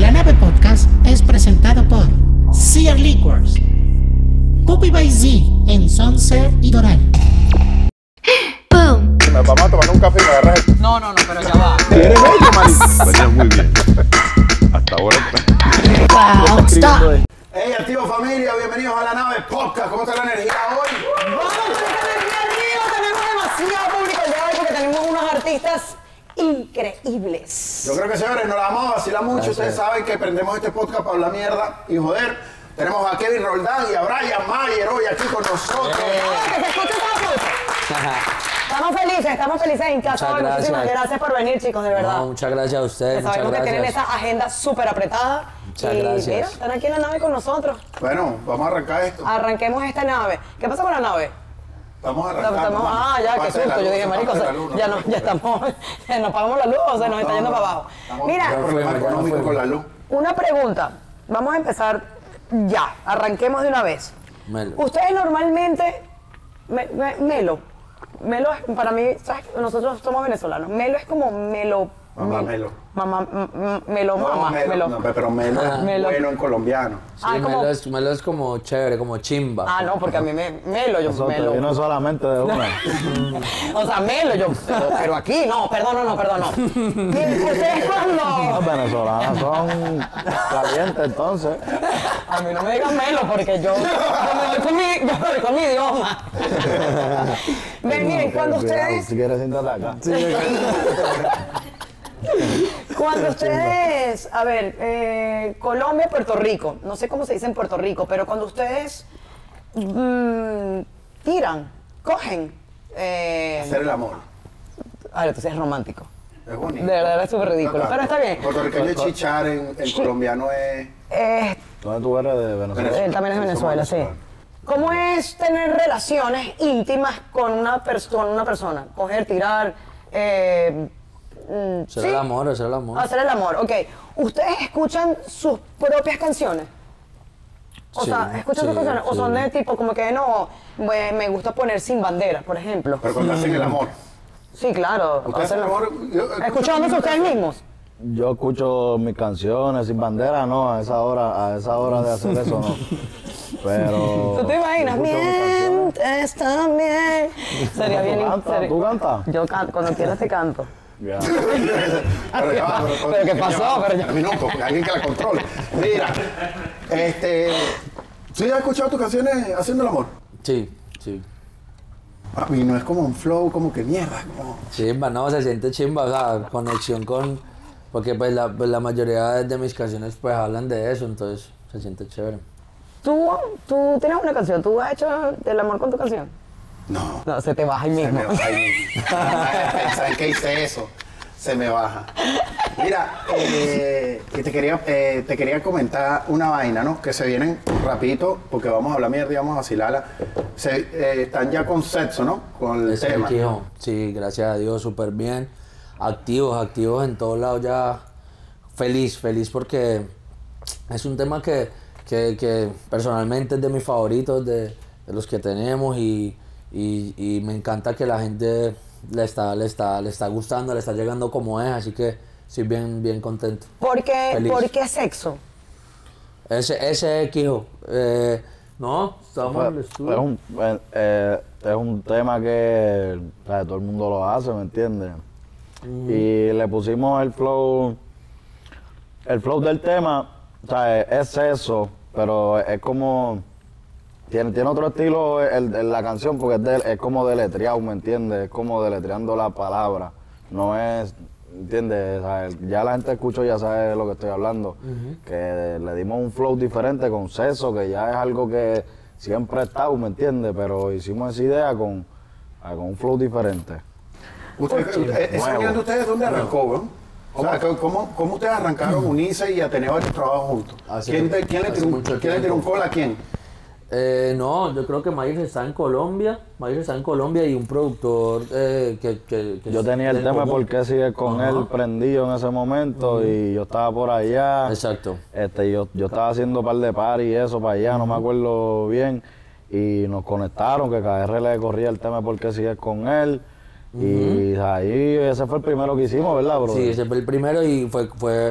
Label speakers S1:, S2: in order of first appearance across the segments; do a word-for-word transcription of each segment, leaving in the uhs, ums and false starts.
S1: La Nave Podcast es presentado por Sear Liquors, Puppy by Z en Sunset y Doral.
S2: Boom.
S3: Nos vamos a tomar un café y me agarras el...
S4: No, no, no, pero ya va.
S3: ¿Eres bello, marico?
S5: Venía muy bien. Hasta ahora.
S1: Wow, stop.
S3: Hey, activo familia, bienvenidos a La Nave Podcast. ¿Cómo está la energía hoy?
S4: Vamos con esta energía arriba. Tenemos demasiado público el día de hoy porque tenemos unos artistas increíbles.
S3: Yo creo que, señores, nos la vamos a vacilar mucho. Ustedes saben que prendemos este podcast para hablar mierda y joder. Tenemos a Kevin Roldán y a Brian Mayer hoy aquí con nosotros.
S4: Ah, que se escuche todo pulso. Estamos felices, estamos felices en casa.
S6: Muchas gracias.
S4: Muchísimas gracias por venir, chicos, de verdad.
S6: No, muchas gracias a ustedes,
S4: Que
S6: muchas
S4: sabemos que
S6: gracias.
S4: tienen esa agenda súper apretada.
S6: Muchas
S4: y
S6: gracias.
S4: mira, están aquí en la nave con nosotros.
S3: Bueno, vamos a arrancar esto.
S4: Arranquemos esta nave. ¿Qué pasa con la nave?
S3: Vamos a arrancar.
S4: Estamos, ah, ya, qué
S3: Parte de la
S4: susto. Yo
S3: luz,
S4: dije, marico,
S3: parte de
S4: o
S3: la
S4: sea,
S3: luz,
S4: ya,
S3: no,
S4: no, ya estamos, nos pagamos la luz o se nos está yendo para abajo. Mira,
S3: Mira, problema
S6: fuimos, ya
S3: económico
S6: fuimos.
S3: con la luz.
S4: una pregunta. Vamos a empezar ya. Arranquemos de una vez.
S6: Melo.
S4: Ustedes normalmente, me- me- Melo, Melo es, para mí, ¿sabes? Nosotros somos venezolanos. Melo es como melo.
S3: Mamá
S4: mel-
S3: Melo.
S4: Mamá, m- m- melo,
S3: No,
S4: mamá,
S3: Melo,
S4: melo.
S3: no, pero Melo es
S4: Melo.
S3: bueno en colombiano.
S6: Sí,
S4: Ah, como-
S6: Melo, es, Melo es como chévere, como chimba.
S4: Ah, no, porque a mí me, Melo, yo,
S7: Eso te
S4: Melo.
S7: vino solamente de una.
S4: O sea, Melo, yo, pero, pero aquí, no, perdón, no, no, perdón, no. Miren, ustedes cuando...
S7: Los venezolanos son calientes entonces.
S4: A mí no me digan Melo porque yo, yo me voy con mi, yo me voy con mi idioma. Ven, miren, cuando
S7: Cuidado,
S4: ustedes,
S7: si quieres siéntate acá.
S4: cuando ustedes, a ver, eh, Colombia, Puerto Rico, no sé cómo se dice en Puerto Rico, pero cuando ustedes mm, tiran, cogen, eh,
S3: Hacer el amor.
S4: a ver, entonces es romántico.
S3: Es bonito.
S4: De verdad es súper ridículo, pero está bien.
S3: Puertorriqueño es chichar, en, en colombiano es...
S4: Eh,
S7: ¿Dónde tú eres de Venezuela?
S4: Él también es de
S3: Somos
S4: Venezuela, sí.
S3: venezolanos.
S4: ¿Cómo es tener relaciones íntimas con una, pers- con una persona? Coger, tirar, eh, mm,
S6: Hacer
S4: ¿sí?
S6: el amor, hacer el amor.
S4: Hacer el amor, ok. ¿Ustedes escuchan sus propias canciones? O
S6: Sí,
S4: sea, ¿escuchan
S6: sí,
S4: sus canciones? ¿O
S6: sí.
S4: son de tipo como que no, me, me gusta poner Sin Bandera, por ejemplo?
S3: Pero cuando hacen el amor.
S4: Sí, claro.
S3: ¿Ustedes
S4: hacer
S3: hacen el amor? Yo-
S4: ¿Escuchándose ustedes mismos?
S7: Yo escucho mis canciones sin bandera, no, a esa hora, a esa hora de hacer eso no. Pero.
S4: ¿Tú te imaginas?
S7: yo escucho mis canciones.
S4: Mientes también. Sería bien.
S7: ¿Tú cantas?
S4: sería-
S7: ¿Tú cantas?
S4: Yo canto, cuando quieras te canto.
S7: Ya.
S3: Pero, ya va,
S4: Pero ¿qué pasó?
S3: ya va.
S4: Pero ya-
S3: Un minuto, alguien que la controle. Mira, este... ¿Sí has escuchado tus canciones haciendo el amor?
S6: Sí, sí.
S3: Papi, no es como un flow, como que mierda, como...
S6: Chimba, no, se siente chimba, o sea, conexión con... Porque pues la, pues, la mayoría de mis canciones pues hablan de eso, entonces se siente chévere.
S4: ¿Tú, tú tienes una canción, ¿tú has hecho el amor con tu canción?
S3: No.
S4: No, se te baja ahí
S3: Se
S4: mismo.
S3: me baja ahí. Pensar que hice eso, se me baja. Mira, eh, que te, quería, eh, te quería comentar una vaina, ¿no? Que se vienen rapidito, porque vamos a hablar mierda y vamos a vacilarla. Se, eh, están ya con sexo, ¿no? Con el
S6: Ese
S3: tema.
S6: fijo. Sí, gracias a Dios, súper bien. Activos, activos en todos lados ya. Feliz, feliz porque es un tema que, que, que personalmente es de mis favoritos, de, de los que tenemos y, y, y me encanta que la gente le está, le, está, le está gustando, le está llegando como es, así que estoy bien, bien contento.
S4: ¿Por qué,
S6: Feliz.
S4: ¿por qué sexo?
S6: Ese, ese hijo, eh, no, estamos en el
S7: Es
S6: estudio.
S7: un, eh, eh, es un tema que o sea, todo el mundo lo hace, ¿me entiendes? Y le pusimos el flow, el flow del tema, o sea, es eso, pero es como, tiene, tiene otro estilo el, el- la canción porque es, de- es como deletreado, ¿me entiendes? Es como deletreando la palabra, no es, ¿entiendes? O sea, ya la gente escucha y ya sabe de lo que estoy hablando, que le dimos un flow diferente con Seso, que ya es algo que siempre ha estado, ¿me entiendes? Pero hicimos esa idea con, ah, con un flow diferente.
S3: Ustedes, eh, ¿Esa
S7: Nuevo.
S3: unión de ustedes dónde arrancó, weón? O sea, ¿cómo, ¿cómo ustedes arrancaron a unirse y a tener varios trabajos juntos?
S6: Hace-
S3: ¿Quién, te- quién le
S6: hace
S3: tiró un,
S6: mucho
S3: quién le tiró un
S6: tiempo.
S3: call a quién?
S6: Eh, no, yo creo que Mayres está en Colombia, Mayres está en Colombia y un productor eh, que, que, que
S7: Yo
S6: es
S7: tenía el
S6: del
S7: tema
S6: común.
S7: porque sigue con
S6: Ajá.
S7: él prendido en ese momento y yo estaba por allá.
S6: Exacto.
S7: Este, yo, yo estaba haciendo un par de party y eso para allá, no me acuerdo bien. Y nos conectaron, que K R le corría el tema porque sigue con él. Y ahí ese fue el primero que hicimos, ¿verdad, bro?
S6: Sí, ese fue el primero y fue, fue,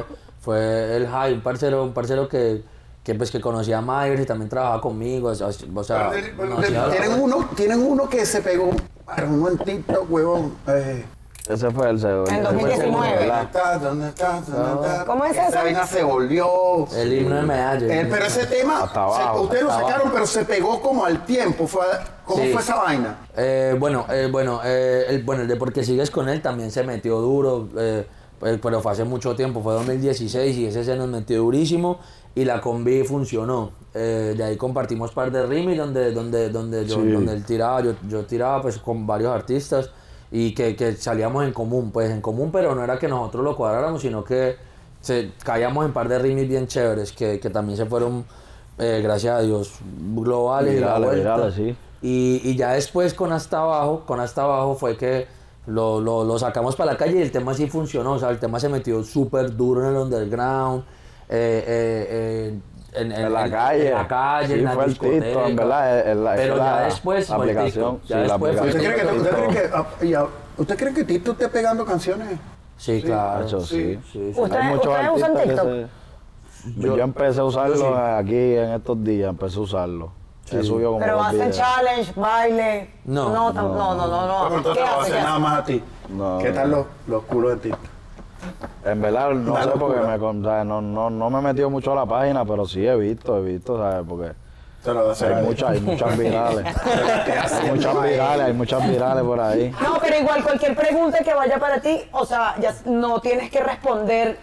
S6: Fue el High, un parcero, un parcero que, que, pues, que conocía a Myers y también trabajaba conmigo. O sea, o sea,
S3: Pero,
S6: no
S3: de-
S6: hacía-
S3: tienen, uno, tienen uno que se pegó, pero uno en TikTok, huevón. Eh,
S7: Ese fue el segundo.
S4: En dos mil diecinueve.
S3: ¿Dónde
S7: ¿verdad?
S3: estás? ¿Dónde estás? ¿Dónde estás?
S4: ¿Cómo es
S3: Esa
S4: eso?
S3: vaina se volvió.
S6: El himno de medallas.
S3: Eh, pero ese tema,
S7: Hasta abajo,
S3: se- ustedes lo
S6: hasta
S3: sacaron,
S6: abajo.
S3: pero se pegó como al tiempo. Fue, ¿Cómo
S6: Sí.
S3: fue esa vaina?
S6: Eh, bueno, eh, bueno, eh, el, bueno, el de Porque Sigues Con Él también se metió duro, eh, pues, pero fue hace mucho tiempo, fue dos mil dieciséis y ese se nos metió durísimo y la combi funcionó. Eh, de ahí compartimos par de remix donde, donde, donde, yo,
S7: Sí.
S6: donde él tiraba, yo, yo tiraba pues con varios artistas y que, que salíamos en común, pues en común, pero no era que nosotros lo cuadráramos, sino que se, caíamos en par de remix bien chéveres que, que también se fueron, eh, gracias a Dios, globales y la
S7: Virales,
S6: vuelta.
S7: virales, sí.
S6: Y, y ya después con Hasta Abajo, con Hasta Abajo fue que lo, lo, lo sacamos para la calle y el tema sí funcionó, o sea, el tema se metió súper duro en el underground, eh, eh, eh, en,
S7: En la calle.
S6: en la calle,
S7: Sí,
S6: en la
S7: fue el
S6: discoteca.
S7: TikTok, en verdad, es- es la-
S6: Pero
S7: es
S6: ya
S7: la-
S6: después
S7: la
S6: fue el
S7: aplicación,
S6: TikTok, ya
S7: sí, la
S6: después fue el
S3: ¿Usted cree que,
S6: TikTok.
S3: usted cree que, ah, y a- ¿usted cree que Tito esté pegando canciones?
S6: Sí, claro.
S7: Hacho, sí.
S6: Sí, sí.
S4: ¿Ustedes,
S7: Hay muchos
S4: ustedes usan
S7: artistas que
S4: TikTok?
S7: se- Yo, empecé a usarlo aquí en estos días, empecé a usarlo. He subido como
S4: Pero
S7: dos
S4: hacen
S7: videos.
S4: challenge, baile.
S6: No,
S4: no, tam- no, no, no. no.
S3: Pero entonces
S4: ¿Qué
S3: no va a
S4: hace?
S3: hacer
S4: ¿Qué
S3: nada
S4: hace?
S3: más a ti.
S7: No,
S3: ¿Qué
S7: no.
S3: tal los, los culos de Tito?
S7: En verdad, no
S3: Una
S7: sé porque
S3: locura.
S7: me, con- o sea, no, no, no me he metido mucho a la página, pero sí he visto, he visto, ¿sabes? Porque
S3: Se lo va a hacer.
S7: hay muchas, hay muchas virales. hay muchas virales, hay muchas virales por ahí.
S4: No, pero igual cualquier pregunta que vaya para ti, o sea, ya no tienes que responder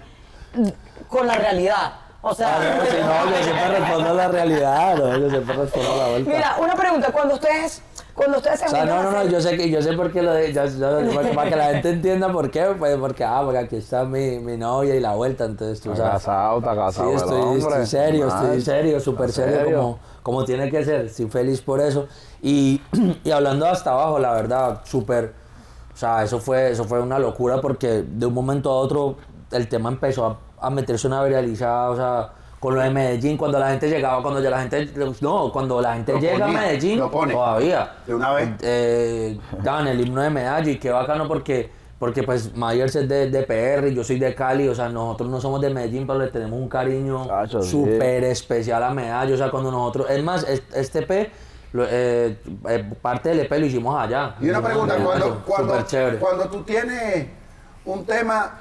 S4: con la realidad. O sea,
S6: Sí, no, yo siempre respondo a la realidad, no, yo siempre respondo a la vuelta.
S4: mira, una pregunta, cuando ustedes, cuando ustedes se
S6: O sea,
S4: juntan
S6: no,
S4: a
S6: no, no,
S4: hacer-
S6: yo sé que yo sé por qué lo de, yo- yo- para, para que la gente entienda por qué, pues porque ah, porque aquí está mi, mi novia y la vuelta, entonces tú
S7: Está
S6: sabes.
S7: casado, está
S6: Sí,
S7: casado el
S6: estoy,
S7: hombre.
S6: estoy serio, estoy
S7: Ay,
S6: serio, súper
S7: ¿en
S6: serio,
S7: serio?
S6: como, como tiene que ser, estoy feliz por eso. Y, y hablando de Hasta Abajo, la verdad, súper, o sea, eso fue, eso fue una locura porque de un momento a otro el tema empezó a, a meterse una viralizada, o sea, con lo de Medellín, cuando la gente llegaba, cuando ya la gente, no, cuando la gente
S3: Lo
S6: llega
S3: ponía,
S6: a Medellín,
S3: lo pone.
S6: todavía.
S3: De una vez.
S6: Eh, dan el himno de medalla y qué bacano porque, porque pues Myers es de, de P R y yo soy de Cali, o sea, nosotros no somos de Medellín, pero le tenemos un cariño
S7: Cacho, sí.
S6: súper especial a medalla, o sea, cuando nosotros, es más, es- este E P, lo- eh, eh, parte del E P lo hicimos allá.
S3: Y una
S6: Hicimos
S3: pregunta,
S6: allá,
S3: cuando,
S6: súper
S3: cuando,
S6: chévere.
S3: cuando tú tienes un tema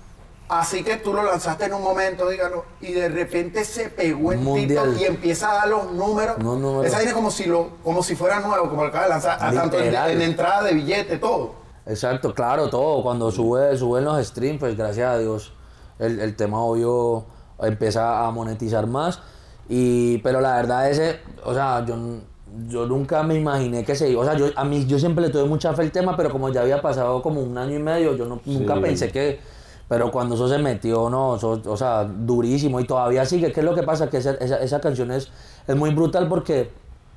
S3: así que tú lo lanzaste en un momento, dígalo, y de repente se pegó en
S6: Mundial.
S3: TikTok y empieza a dar los números,
S6: No, números.
S3: esa vaina es como si, lo, como si fuera nuevo, como lo acaba de lanzar, a tanto en,
S6: Literal.
S3: en entrada de billete, todo.
S6: Exacto, claro, todo. Cuando sube, suben los streams, pues gracias a Dios, el, el tema obvio empieza a monetizar más. Y, pero la verdad ese, o sea, yo, n- yo nunca me imaginé que se iba. O sea, yo, a mí yo siempre le tuve mucha fe al tema, pero como ya había pasado como un año y medio, yo no- nunca
S7: Sí.
S6: pensé que. Pero cuando eso se metió, no, eso- o sea, durísimo y todavía sigue. ¿Qué es lo que pasa? Que esa, esa, esa canción es, es muy brutal porque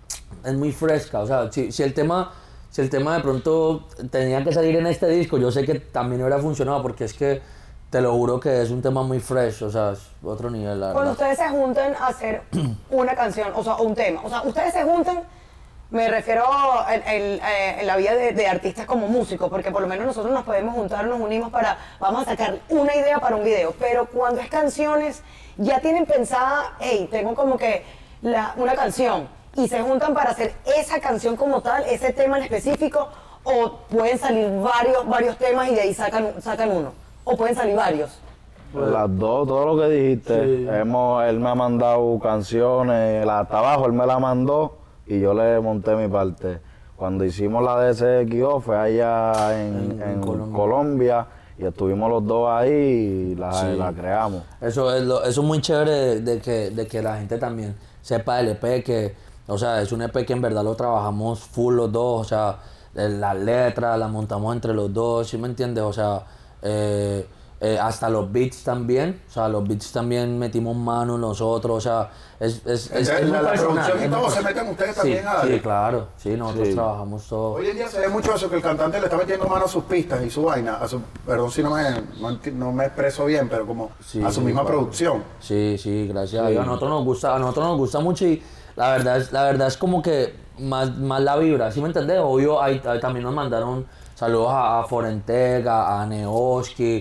S6: es muy fresca. O sea, si, si el tema, si el tema de pronto tenía que salir en este disco, yo sé que también hubiera funcionado porque es que te lo juro que es un tema muy fresh, o sea, es otro nivel, la
S4: Cuando
S6: verdad.
S4: ustedes se juntan a hacer una canción, o sea, un tema, o sea, ustedes se juntan, me refiero en, en- eh, en la vida de, de artistas como músicos, porque por lo menos nosotros nos podemos juntar, nos unimos para, vamos a sacar una idea para un video, pero cuando es canciones, ya tienen pensada, hey, tengo como que la- una canción, y se juntan para hacer esa canción como tal, ese tema en específico, o pueden salir varios, varios temas y de ahí sacan, sacan uno, o pueden salir varios.
S7: Las dos, todo lo que dijiste.
S6: Sí.
S7: Hemos, él me ha mandado canciones, la hasta abajo, él me la mandó y yo le monté mi parte. Cuando hicimos la de ese X O fue allá en,
S6: En-
S7: en
S6: en Colombia.
S7: Colombia. y estuvimos los dos ahí y la,
S6: Sí.
S7: la creamos.
S6: Eso es, lo, eso es muy chévere de, de que, de que la gente también sepa del E P, que, o sea, es un E P que en verdad lo trabajamos full los dos, o sea, eh, las letras las montamos entre los dos, ¿sí me entiendes? O sea, eh, eh, hasta los beats también, o sea, los beats también metimos mano nosotros, o sea, es, es, es,
S3: Entonces,
S6: es muy
S3: la- la
S6: personal,
S3: producción y
S6: es muy
S3: todo se
S6: personal.
S3: meten ustedes
S6: Sí,
S3: también a darle.
S6: sí, claro, sí, nosotros
S7: Sí.
S6: trabajamos todo.
S3: Hoy en día se ve mucho eso, que el cantante le está metiendo mano a sus pistas y su vaina, a su, perdón si no me, no, enti- no me expreso bien, pero como
S6: Sí,
S3: a su
S6: sí,
S3: misma
S6: claro.
S3: producción.
S6: Sí, sí, gracias a Dios. A nosotros nos gusta, a nosotros nos gusta mucho y la verdad es, la verdad es como que más, más la vibra, ¿sí me entendés? Obvio, hay, hay- también nos mandaron saludos a, a Forentega, a Neoski,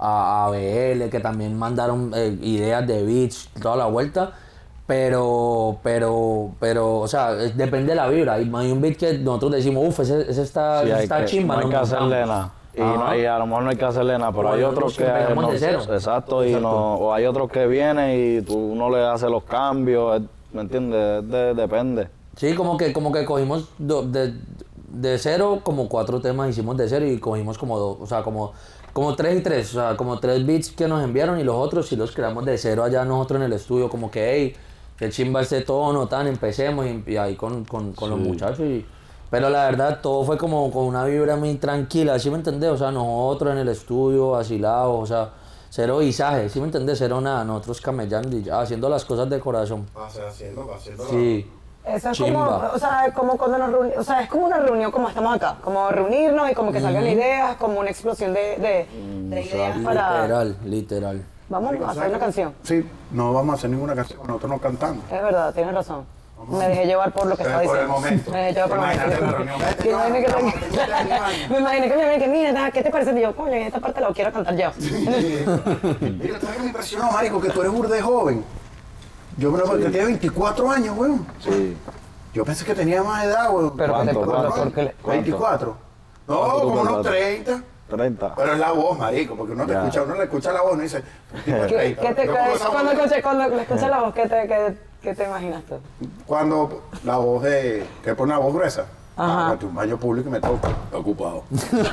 S6: a, a B L, que también mandaron eh, ideas de beats, toda la vuelta. Pero, pero, pero, o sea, es- depende de la vibra. Hay, hay un beat que nosotros decimos, uff, ese, ese está,
S7: Sí,
S6: ese
S7: hay
S6: está
S7: que-
S6: chimba.
S7: no hay
S6: nos
S7: que hacerle
S6: montamos.
S7: nada. Y,
S6: Ajá.
S7: no, y a lo mejor no hay que hacerle nada, pero
S6: O
S7: hay
S6: hay
S7: otros
S6: otros
S7: que,
S6: que empezamos
S7: no-
S6: de cero.
S7: exacto, y
S6: Exacto.
S7: no, o hay otros que vienen y tú uno le hace los cambios, es- ¿me entiendes? Es de- depende.
S6: Sí, como que, como que cogimos do- de, de cero, como cuatro temas hicimos de cero y cogimos como dos, o sea, como, como tres y tres, o sea, como tres beats que nos enviaron y los otros sí los creamos de cero allá nosotros en el estudio, como que, hey, que chimba este tono, tan, empecemos y, y ahí con, con, con los muchachos. Y, pero la verdad, todo fue como con una vibra muy tranquila, ¿sí me entendés? O sea, nosotros en el estudio, vacilados, o sea, cero visaje, ¿sí me entendés? Cero nada, nosotros camellando y ya, haciendo las cosas de corazón.
S3: Haciendo, haciendo.
S6: Sí.
S4: Eso es
S6: Chimba.
S4: como, o sea, es como cuando nos reunimos, o sea, es como una reunión como estamos acá, como reunirnos y como que salgan ideas, como una explosión de, de, de ideas para...
S6: Literal, literal.
S4: Vamos a hacer una canción.
S3: Sí, no vamos a hacer ninguna canción, nosotros no cantamos.
S4: Es verdad, tienes razón. Me dejé llevar por lo que
S3: Pero
S4: estaba
S3: por el
S4: diciendo.
S3: momento.
S4: Me dejé llevar por el
S3: Imagínate
S4: momento.
S3: la reunión. Vete,
S4: Que imagine que
S3: vamos,
S4: tengo-
S3: vamos, vete a mi baño.
S4: Me imaginé que me viene que mira, ¿qué te parece? Y yo, coño, en esta parte la quiero cantar yo.
S3: Mira, ¿sabes qué me impresionó, marico? Que tú eres burde joven. Yo me lo que tienes veinticuatro años, weón.
S7: Sí.
S3: Yo pensé que tenía más edad, weón.
S4: Pero
S7: ¿Cuánto,
S4: ¿por qué-
S7: cuánto?
S4: por qué le-
S3: veinticuatro. No,
S7: ¿Cuánto tú
S3: como unos
S7: pensaste?
S3: treinta.
S7: treinta.
S3: Pero es la voz, marico, porque uno te
S7: Ya.
S3: escucha, uno le escucha la voz, no dice. tipo de
S4: ¿Qué,
S3: treinta.
S4: qué te,
S3: Yo pongo esa
S4: cuando,
S3: voz-
S4: escuché, cuando le escuché la voz, ¿qué te, qué, qué te imaginas tú?
S3: Cuando la voz de. que pone una voz gruesa.
S4: Ajá.
S3: Ah, mete un baño público y me toca. Está ocupado.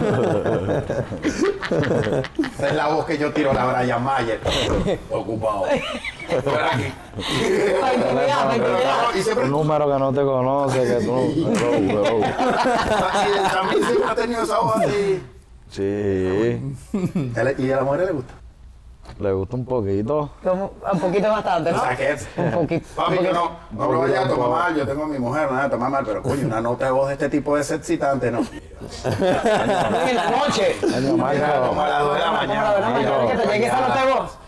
S3: Esa es la voz que yo tiro a la Brian Mayer. Está ocupado. Fuera aquí.
S4: Ay, cuidado, ay, cuidado.
S3: Y siempre.
S7: Un número que no te conoce, que tú... Hello, hello.
S3: Y también siempre ha tenido esa voz así.
S7: Sí,
S3: ¿Y a la mujer le gusta?
S7: le gusta un poquito.
S4: Como, un poquito bastante, ¿no?
S3: O sea, que es.
S4: Un poquito.
S3: Papi, yo no, no lo vaya a tomar mal, yo tengo a mi mujer, nada, tomar mal, pero coño, una nota de voz de este tipo es excitante, ¿no?
S4: En la noche.
S7: Año
S3: Mira,
S7: Marco.
S3: como a las dos de la
S4: Como a la
S3: mañana.
S4: de la mañana, que te llegue esa nota de voz.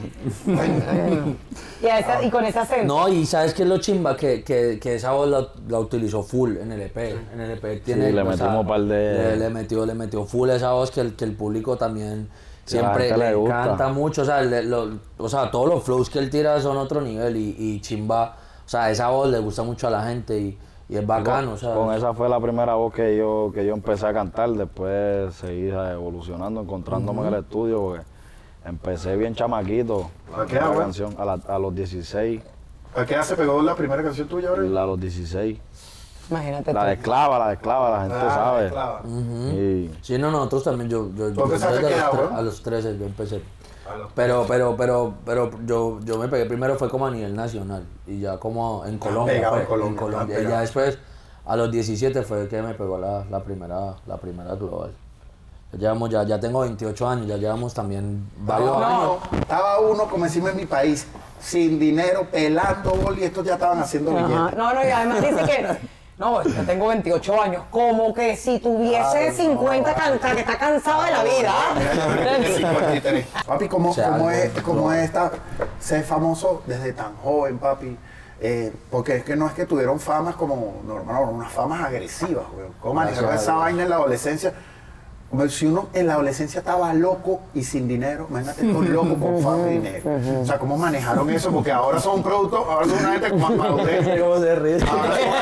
S3: Ay,
S4: Y, a esa- y con ese acento.
S6: No, y ¿sabes qué es lo chimba? Que, que, que esa voz la, la utilizó full en el E P. En el E P tiene...
S7: le
S6: o sea,
S7: metimos par de-
S6: Le, le metió, le metió full esa voz que el, que el público también
S7: Que a la
S6: siempre
S7: gente
S6: le
S7: le gusta.
S6: encanta mucho. O sea, le- lo- o sea, todos los flows que él tira son otro nivel y, y chimba. O sea, esa voz le gusta mucho a la gente y, y es bacano. O sea,
S7: Con esa fue la primera voz que yo, que yo empecé a cantar, después seguí evolucionando, encontrándome en el estudio, porque empecé bien chamaquito.
S3: ¿A qué
S7: la
S3: edad, güey?
S7: canción, a, la- a los dieciséis,
S3: ¿A qué edad se pegó la primera canción tuya,
S7: a
S3: ahora?
S7: los dieciséis.
S4: Imagínate
S7: La de
S4: tú.
S7: esclava, la de esclava, la gente
S3: Ah,
S7: sabe.
S3: esclava.
S7: Y
S6: sí, no, nosotros también. Yo, yo, yo
S3: ¿Tú empezaste
S6: desde
S3: a qué edad,
S6: los tre-
S3: güey?
S6: a los trece yo empecé.
S3: A los
S6: Pero, pero, pero, pero yo, yo me pegué primero fue como a nivel nacional y ya como en Colombia,
S3: pegado
S6: fue,
S3: en Colombia,
S6: en Colombia.
S3: ah,
S6: Y ya
S3: pegado.
S6: después a los diecisiete fue que me pegó la, la primera, la primera global. Ya llevamos, ya, ya tengo veintiocho años, ya llevamos también varios
S3: No,
S6: años.
S3: no, estaba uno, como decimos en mi país, sin dinero, pelando bol y estos ya estaban haciendo
S4: Ajá.
S3: billetes.
S4: No, no, y además dice que. No, yo tengo veintiocho años. Como que si tuviese cincuenta canta, que está cansado de la vida.
S3: Mira, yo creo que cincuenta y tres. Papi, ¿cómo,
S6: O sea,
S3: cómo
S6: no,
S3: es, cómo
S6: no.
S3: es esta, ser famoso desde tan joven, papi? Eh, porque es que no es que tuvieron famas como normal, no, unas famas agresivas, güey. ¿Cómo manejar
S6: Gracias a
S3: esa
S6: Dios.
S3: vaina en la adolescencia? Como si uno en la adolescencia estaba loco y sin dinero, imagínate tú loco con fama y dinero. O sea, ¿cómo manejaron eso? Porque ahora son un producto, ahora son una gente con más madurez.
S6: ¿Cómo se ríe?
S3: Ahora son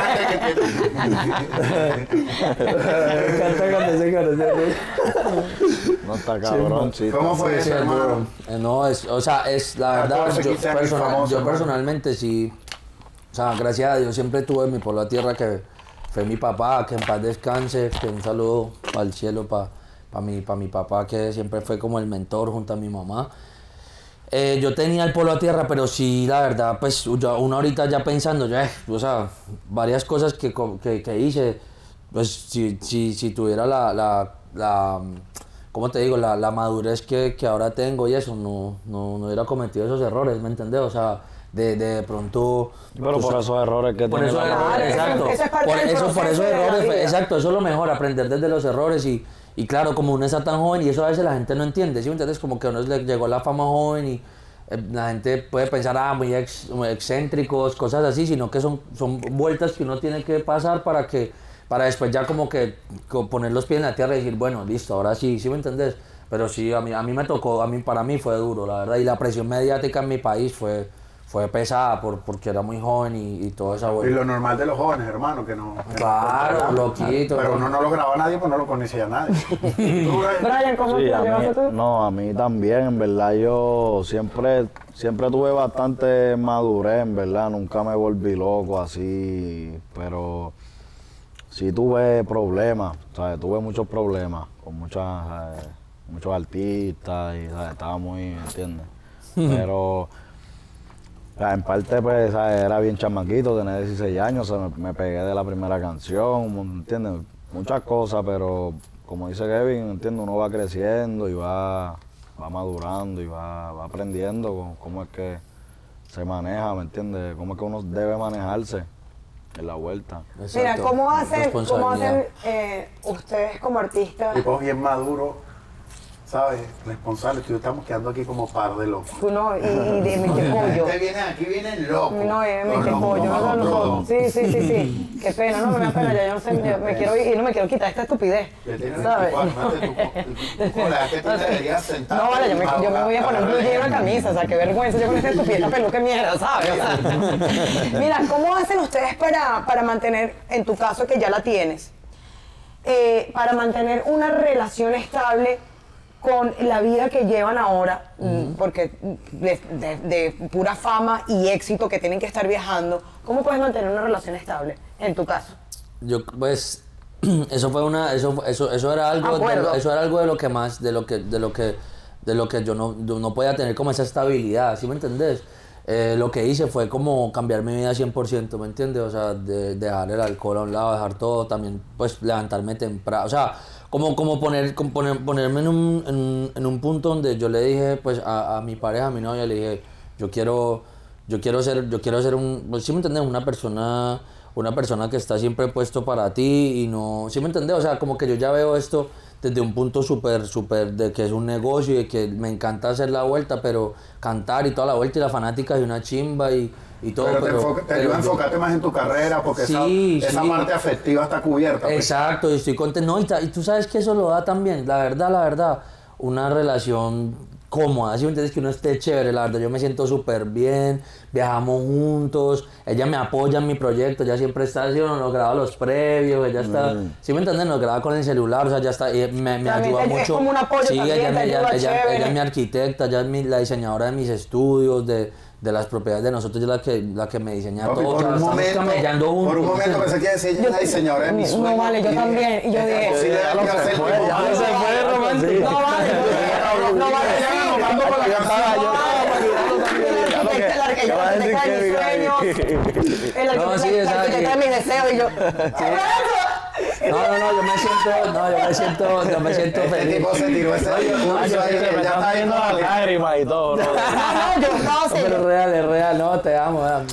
S3: una gente que
S6: Me encanta cuando se cuando se ríe.
S7: no está cabrón, sí.
S3: ¿Cómo fue
S6: Sí,
S3: eso, hermano?
S6: Eh, No, es, o sea, es la verdad,
S3: catorce,
S6: yo,
S3: quince años
S6: personal-
S3: famoso,
S6: yo
S3: hermano.
S6: personalmente sí, o sea, gracias a Dios siempre tuve mi pueblo a tierra que fue mi papá, que en paz descanse, que un saludo para el cielo, para mi, pa mi papá que siempre fue como el mentor junto a mi mamá. Eh, yo tenía el polo a tierra, pero sí, la verdad, pues yo, uno ahorita ya pensando, ya, eh, o sea, varias cosas que, co- que, que hice, pues si, si, si tuviera la, la, la, ¿cómo te digo? La, la madurez que, que ahora tengo y eso, no, no, no hubiera cometido esos errores, ¿me entendés? O sea, de, de pronto...
S7: Pero
S6: pues,
S7: por esos errores que
S6: por
S7: tiene
S6: esos
S7: la-
S6: errores,
S4: Claro, eso-
S6: exacto.
S4: eso es parte
S6: por,
S4: del
S6: eso, por
S4: proceso
S6: esos
S4: de la
S6: errores,
S4: vida.
S6: exacto, eso es lo mejor, aprender desde los errores y, y claro, como uno está tan joven y eso a veces la gente no entiende, ¿sí me entiendes? Como que a uno le llegó la fama joven y eh, la gente puede pensar, ah, muy, ex- muy excéntricos, cosas así, sino que son, son vueltas que uno tiene que pasar para que, para después ya como que co- poner los pies en la tierra y decir, bueno, listo, ahora sí, ¿sí me entendés? pero sí, a mí, a mí me tocó, a mí, para mí fue duro, la verdad. Y la presión mediática en mi país fue, fue pesada por, porque era muy joven y, y toda esa
S3: Y
S6: vuelta.
S3: lo normal de los jóvenes, hermano, que no... que
S6: Claro,
S3: no-
S6: loquito.
S3: Pero uno no lo graba a nadie, pues no lo conocía a nadie. ¿Tú, Brian?
S4: Brian, ¿cómo
S7: Sí,
S4: te
S7: a
S4: la llevaste
S7: mí,
S4: tú?
S7: no, a mí también, en verdad, yo siempre, siempre tuve bastante madurez, en verdad, nunca me volví loco así, pero sí tuve problemas, ¿sabes? Tuve muchos problemas con muchas, ¿sabes? Muchos artistas y, ¿sabes? Estaba muy, ¿entiendes? Pero, o sea, en parte, pues, ¿sabes? Era bien chamaquito, tenía dieciséis años, o sea, me, me pegué de la primera canción, ¿entiendes? Muchas cosas, pero como dice Kevin, ¿entiendes? Uno va creciendo y va, va madurando y va, va aprendiendo cómo, cómo es que se maneja, ¿me entiendes? Cómo es que uno debe manejarse en la vuelta.
S4: Mira,
S6: Exacto.
S4: ¿cómo hacen, cómo
S6: Responsabilidad.
S4: hacen eh, ustedes como artistas?
S3: Tipos bien maduros, ¿sabes? Responsables, que estamos quedando aquí como par de locos.
S4: Tú no, y, y de mente pollo.
S3: Este viene, aquí vienen locos.
S4: No, y de
S3: Los
S4: mente
S3: locos
S4: pollo. No, no,
S3: nosotros
S4: no.
S3: dos.
S4: Sí, sí, sí, sí. Qué pena, no, me da pena, ya yo no sé, yo me quiero ir y no me quiero quitar esta estupidez.
S3: Ya tienes
S4: ¿Sabes?
S3: veinticuatro, mate tu co- tu cola, que tú deberías sentarte
S4: No, vale, yo me, yo me voy a poner blue jean y una camisa, o sea, qué vergüenza yo con esta estupidez, esta peluca de mierda, ¿sabes? O sea, mira, ¿cómo hacen ustedes para, para mantener, en tu caso que ya la tienes, eh, para mantener una relación estable con la vida que llevan ahora, mm, porque de, de- de pura fama y éxito que tienen que estar viajando, ¿cómo puedes mantener una relación estable, en tu caso?
S6: Yo, pues, eso fue una, eso, eso, eso era algo, de
S4: Acuerdo.
S6: lo, eso era algo de lo que más, de lo que, de lo que, de lo que yo no, yo no podía tener como esa estabilidad, ¿sí me entendés? Eh, lo que hice fue como cambiar mi vida cien por ciento, ¿me entiendes? O sea, de, dejar el alcohol a un lado, dejar todo, también, pues, levantarme temprano, o sea, como, como poner, como poner, ponerme en un, en, un- en un punto donde yo le dije, pues, a, a mi pareja, a mi novia, le dije, yo quiero, yo quiero ser, yo quiero ser un, pues, ¿sí me entiendes? Una persona, una persona que está siempre puesto para ti y no, ¿sí me entiendes? O sea, como que yo ya veo esto desde un punto súper, súper de que es un negocio y de que me encanta hacer la vuelta, pero cantar y toda la vuelta y la fanática y una chimba y, y todo.
S3: Pero,
S6: Pero,
S3: te, enfoca- te
S6: pero
S3: ayuda a
S6: yo-
S3: enfocarte más en tu carrera porque
S6: Sí,
S3: esa, esa
S6: sí.
S3: parte afectiva está cubierta. pues.
S6: Exacto, y estoy contento. No, y, ta- y tú sabes que eso lo da también, la verdad, la verdad, una relación cómoda, ¿sí me entiendes? Que uno esté chévere, la verdad, yo me siento súper bien, viajamos juntos, ella me apoya en mi proyecto, ella siempre está haciendo, nos graba los previos, ella está, ¿sí me entiendes? Nos graba con el celular, o sea, ya está, y me, me
S4: También
S6: ayuda
S4: te- es
S6: mucho.
S4: como un apoyo
S6: Sí,
S4: también,
S6: ella,
S4: te
S6: me- ella,
S4: ayuda
S6: ella-
S4: chévere.
S6: ella es mi arquitecta, ella es mi- la diseñadora de mis estudios, de, de las propiedades de nosotros, ella es la que, la que me diseña
S3: Papi,
S6: todo, o
S3: por,
S6: sea,
S3: un
S6: estamos
S3: momento,
S6: camellando juntos.
S3: por un momento
S6: ¿entiendes?
S3: pensé que decía ella es la diseñadora de mis
S4: No,
S3: sueños.
S4: vale, yo
S3: y
S4: también, y yo
S3: esta
S4: dije,
S3: posibilidad
S7: ya lo
S3: de
S7: se
S3: hacer
S7: fue,
S3: tipo-
S7: ya lo se fue, romántico.
S4: No vale, no, no vale,
S3: Ya,
S4: sí,
S3: vamos por la
S4: no
S3: cantada, yo
S4: vale,
S3: estaba
S4: el arquitecto, el arquitecto,
S7: ¿qué va a
S4: el
S7: decir
S4: arquitecto de mis
S7: Kevin
S4: sueños, el
S6: No, sí,
S4: arquitecto el
S6: esa-
S4: arquitecto de mis deseos, y yo,
S6: No, no, no, yo me siento, no, yo me siento, yo me siento
S3: Este
S6: feliz.
S3: tipo se tiró ese
S7: Ay,
S3: discurso
S7: yo
S3: ahí,
S7: sé,
S3: que
S7: me
S3: ya
S7: está
S3: está ahí
S7: viendo
S3: como
S7: las
S3: que-
S7: lágrimas y todo, ¿no?
S4: no, no, yo estaba
S6: No, pero es
S4: así.
S6: real, es real, no, te amo. eh.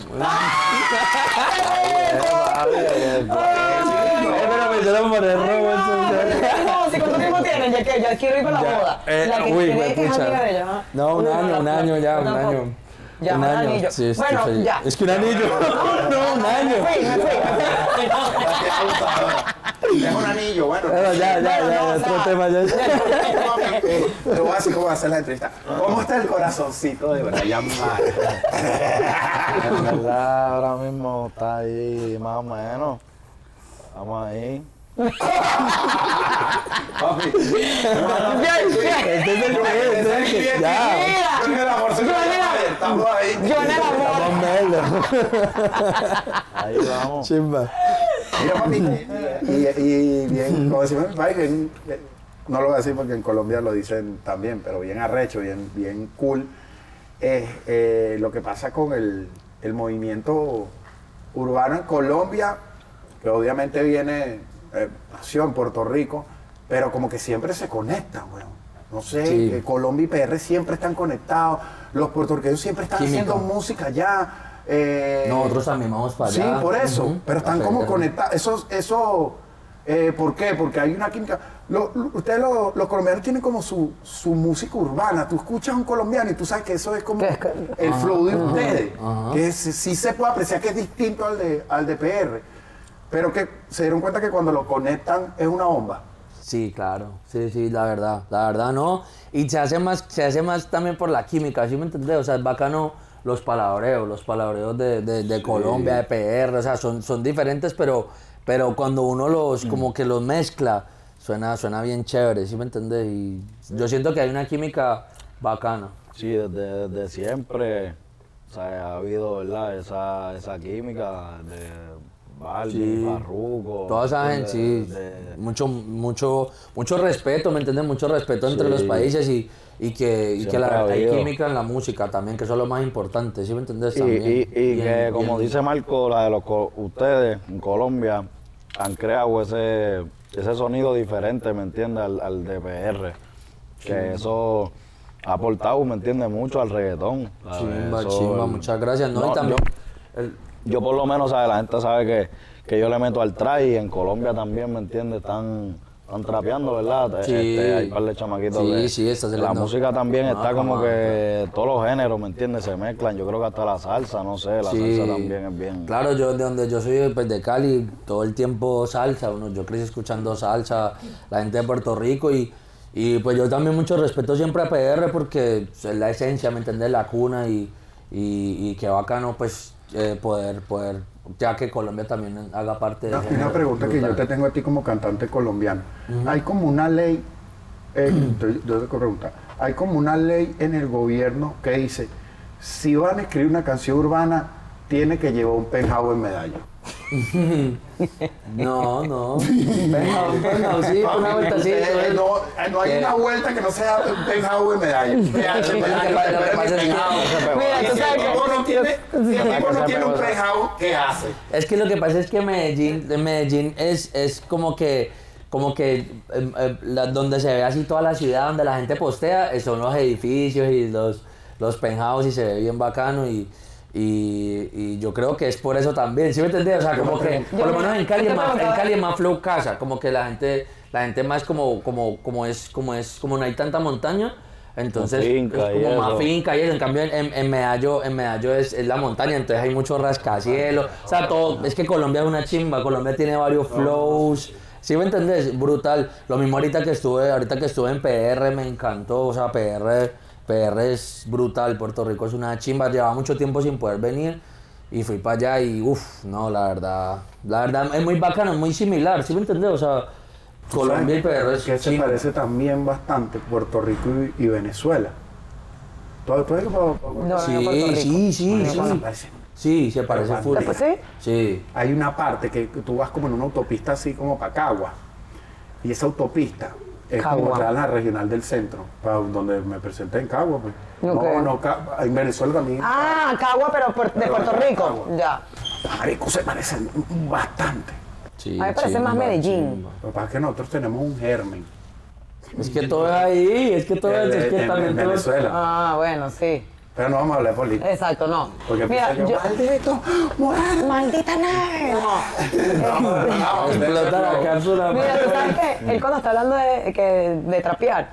S6: Eh, pero me hicieron poner rojo.
S4: No, si cuánto tiempo tienen, ya que ya quiero ir para la boda.
S6: Eh,
S4: La que
S6: uy,
S4: cree que es
S6: pucha.
S4: amiga de ella, ¿no?
S6: No, un
S4: Uy,
S6: año,
S4: la-
S6: un año ya,
S4: yo
S6: un
S4: tampoco.
S6: año.
S4: Ya,
S6: un
S4: un
S6: año.
S4: anillo.
S6: Sí, estoy
S4: Bueno,
S6: feliz.
S4: ya.
S6: Es que un anillo. No, un año.
S4: Me fui, me fui, me fui.
S3: Es un anillo, bueno.
S6: Pero ya, ya,
S4: Bueno, no,
S6: ya,
S4: o
S6: otro
S4: sea,
S6: tema ya.
S3: Eh, Te voy a decir cómo va a hacer la entrevista. ¿Cómo está el corazoncito de Brian Mar?
S7: En verdad, ahora mismo está ahí más o menos. Estamos ahí.
S3: Papi.
S4: Bien, bien.
S6: Este es el que, este es el que. Ya.
S4: Mira,
S3: Yo en el amor se
S4: yo en el amor.
S3: estamos ahí.
S4: yo en el amor.
S6: Vamos a verlo.
S7: Ahí vamos.
S6: Chimba.
S3: Mira, papi, y, y bien, como decimos en mi país, bien, eh, no lo voy a decir porque en Colombia lo dicen también, pero bien arrecho, bien, bien cool, es eh, lo que pasa con el, el movimiento urbano en Colombia, que obviamente viene, eh, nació en Puerto Rico, pero como que siempre se conectan, weón. No sé,
S6: Sí.
S3: eh, Colombia y P R siempre están conectados, los puertorriqueños siempre están
S6: Químico.
S3: haciendo música allá. eh,
S6: Nosotros también vamos para
S3: Sí,
S6: allá.
S3: por eso.
S6: Ujú.
S3: Pero están
S6: Ok,
S3: como
S6: ya.
S3: conectados. Eso, eso eh, ¿por qué? Porque hay una química. Lo- lo- ustedes, lo- los colombianos, tienen como su, su música urbana. Tú escuchas a un colombiano y tú sabes que eso es como
S4: Que es que-
S3: el flow de ustedes.
S6: ajá.
S3: Que es- sí se puede apreciar que es distinto al de, al de P R. Pero que se dieron cuenta que cuando lo conectan es una bomba.
S6: Sí, claro, sí, sí, la verdad, la verdad no. Y se hace más, se hace más también por la química, ¿sí me entendés? O sea, es bacano los palabreos, los palabreos de, de, de Colombia, de P R, o sea, son, son diferentes, pero, pero cuando uno los, como que los mezcla, suena, suena bien chévere, ¿sí me entendés? Y yo siento que hay una química bacana.
S7: Sí, desde, desde siempre, o sea, ha habido, ¿verdad? Esa, esa química de Balvin,
S6: Sí.
S7: Farruko.
S6: Toda esa gente, sí.
S7: de-
S6: Mucho, mucho, mucho respeto, ¿me entiendes? Mucho respeto entre
S7: Sí.
S6: los países y, y que, y que
S7: Siempre
S6: la,
S7: ha
S6: hay
S7: habido.
S6: química en la música también, que eso es lo más importante, ¿sí me entendés?
S7: Y,
S6: También.
S7: y, y
S6: Bien,
S7: que, como
S6: bien.
S7: dice Marco, la de los co- ustedes en Colombia han creado ese, ese sonido diferente, ¿me entiendes? Al, al de P R. Que eso ha aportado, ¿me entiendes? Mucho al reggaetón. ¿sabes?
S6: Chimba,
S7: Eso,
S6: chimba,
S7: el-
S6: muchas gracias. No,
S7: No,
S6: y también,
S7: yo-
S6: el-
S7: Yo por lo menos, ¿sabes? La gente sabe que, que yo le meto al try y en Colombia también, ¿me entiendes? Están, están trapeando, ¿verdad?
S6: Sí.
S7: Este, hay un par de chamaquitos
S6: Sí,
S7: que-
S6: sí, está
S7: La
S6: saliendo.
S7: música también
S6: Ah,
S7: está como
S6: como
S7: que todos los géneros, ¿me entiendes? Se mezclan. Yo creo que hasta la salsa, no sé, la
S6: sí.
S7: salsa también es bien...
S6: Claro, yo de donde yo soy, pues de Cali, todo el tiempo salsa, uno, yo crecí escuchando salsa, la gente de Puerto Rico y, y pues yo también mucho respeto siempre a P R porque es la esencia, ¿me entiendes? La cuna y, y, y qué bacano pues eh, poder, poder, ya que Colombia también haga parte de...
S3: Una, una pregunta que yo te tengo a ti como cantante colombiano. Hay como una ley, eh, yo, yo te quiero preguntar, hay como una ley en el gobierno que dice, si van a escribir una canción urbana, tiene que llevar un penthouse en medallo.
S6: No, no. Venga, venga, sí, una vuelta así.
S3: Eh, no, eh, no hay
S6: que-
S3: una vuelta que no sea un penthouse en medallo. Mira,
S6: Lo que pasa- lo que pasa es que-
S4: Mira,
S3: Y
S4: tú
S3: si
S4: sabes
S3: el tipo
S4: que-
S3: no tiene, si el tipo no
S7: se
S3: tiene un
S7: pegó.
S3: penthouse, ¿qué hace?
S6: Es que lo que pasa es que Medellín, de Medellín es, es como que, como que eh, eh, la- donde se ve así toda la ciudad, donde la gente postea, eh, son los edificios y los, los penthouse y se ve bien bacano y, y, y yo creo que es por eso también, ¿sí me entendés? O sea, como que, por lo menos en Cali, es más, en Cali es más flow casa, como que la gente, la gente más como, como, como es, como es, como no hay tanta montaña, entonces
S7: Finca
S6: es
S7: y
S6: como más
S7: eso.
S6: finca y eso. En cambio en, en Medallo, en Medallo es, es la montaña, entonces hay mucho rascacielos. O sea, todo, es que Colombia es una chimba, Colombia tiene varios flows. ¿Sí me entendés? Brutal. Lo mismo ahorita que estuve, ahorita que estuve en P R me encantó, o sea, P R, P R es brutal, Puerto Rico es una chimba, llevaba mucho tiempo sin poder venir y fui para allá y uff, no, la verdad, la verdad es muy bacano, es muy similar, ¿sí me entendés? O sea, Colombia y P R es
S3: que se
S6: chimba.
S3: parece también bastante Puerto Rico y, y Venezuela. ¿Tú, tú has ido para- para-
S4: No, no,
S6: Sí,
S4: Puerto Rico.
S6: sí, sí,
S3: Venezuela
S6: sí.
S3: parece.
S6: Sí, se parece
S3: Pero
S6: full.
S3: ¿después
S4: sí?
S6: Sí.
S3: Hay una parte que tú vas como en una autopista así como para Cagua. Y esa autopista es como
S4: Cagua.
S3: atrás de la regional del centro, para donde me presenté en Cagua. Pues.
S4: Ok.
S3: No, no, Ca- en Venezuela también.
S4: Ah, Cagua, pero por- de
S3: Pero
S4: Puerto
S3: acá,
S4: Rico.
S3: Cagua.
S4: Ya.
S3: Marico, se parecen bastante.
S6: Sí,
S4: A mí me parece más Medellín.
S3: Lo que pasa es que nosotros tenemos un germen.
S6: Es que todo es ahí, es que todo es, es que
S3: en, en
S6: también todo es-
S3: Venezuela.
S4: Ah, bueno, sí.
S3: Pero no vamos a hablar de política.
S4: Exacto, no.
S3: Porque
S4: Mira,
S3: pienso yo,
S4: yo...
S3: maldito, mujer.
S4: Maldita nave. No.
S3: No, no, no,
S6: Explota la
S3: no.
S6: cápsula.
S4: Mira, tú sabes que él cuando está hablando de, que, de trapear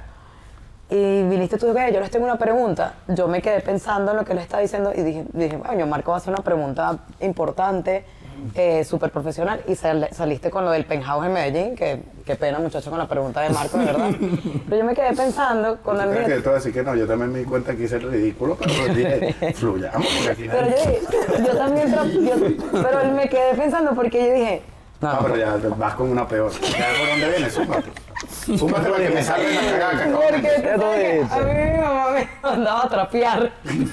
S4: y viniste tú, que yo les tengo una pregunta, yo me quedé pensando en lo que él está diciendo y dije, dije bueno, Marco va a hacer una pregunta importante, eh, súper profesional, y sal- saliste con lo del penthouse en Medellín, que qué pena muchacho con la pregunta de Marco, de verdad. Pero yo me quedé pensando con
S3: ¿Tú
S4: el...
S3: crees que te voy a decir que no? Yo también me di cuenta que hice el ridículo, pero dije, fluyamos, porque aquí
S4: Pero yo, dije, yo también, tra- yo- pero él me quedé pensando porque yo dije, no,
S3: No, pero ya vas con una peor. ¿Ya por dónde vienes? Súmate. Súmate para que me salga la cagada que acabo de
S4: porque tú
S3: meter.
S4: sabes que
S7: dices?
S4: a mí mi mamá me mandaba a trapear.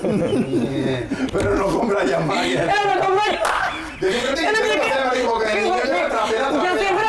S3: Pero no con Brian Mayer.
S4: Pero no, compañero.
S3: Yo siempre te dije que no te digo que de niño yo era trapera,
S4: Yo
S3: trapera.
S4: siempre